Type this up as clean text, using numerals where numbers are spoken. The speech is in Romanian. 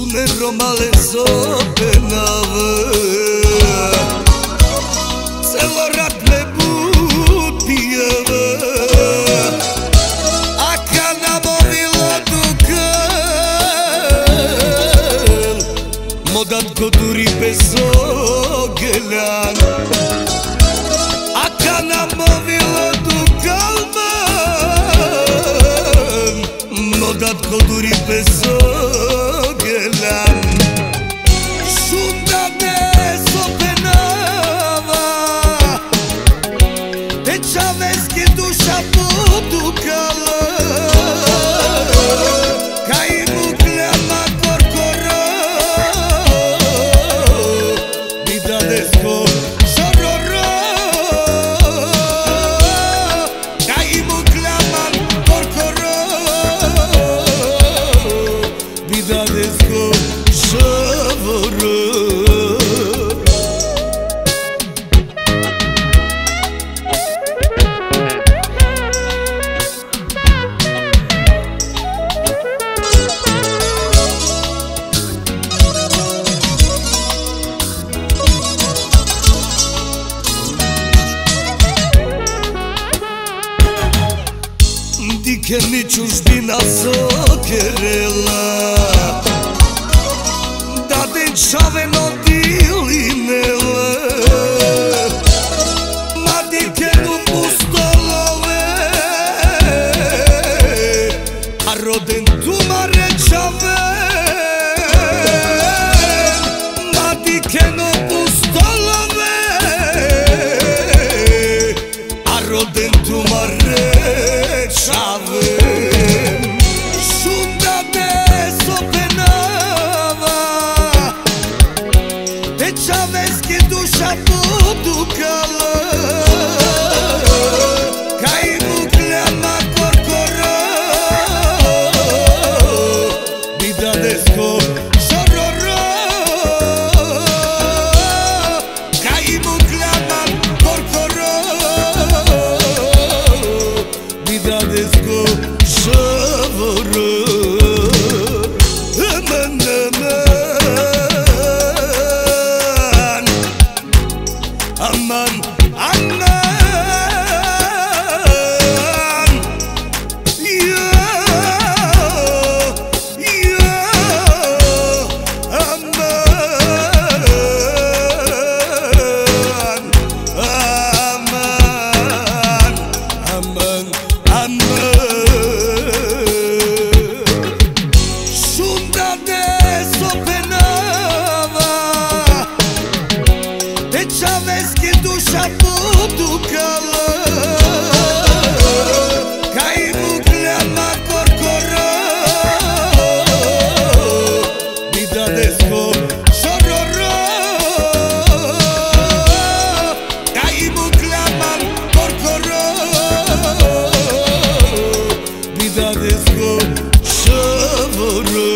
Sune romale zopenave Celorat me butijeve A kana movilo dukel Modat goduri bez ogeljan A kana movilo dukel Modat goduri bez ogeljan Shunda me sopenava Te čaveske duša podukala Kaj mukljama korkoro Bidadesko žororo Kaj mukljama korkoro Bidadesko žororo Dike mi čužbina zokerela Da den čaveno dilinele Ma dike nu pustolove A roden tumare čave Ma dike nu pustolove A roden tumare Shunda me sopenava Te čaveske duša podukala Kaj mukljama korkoro Bidadesko žororo Kaj mukljama korkoro Bidadesko žororo Aman, aman Aman, aman Yo, yo Aman, aman, aman Shunda me sopenava Te čaveske duša podukala Kaj mukljama korkoro Bidadesko žororo Kaj mukljama korkoro Bidadesko žororo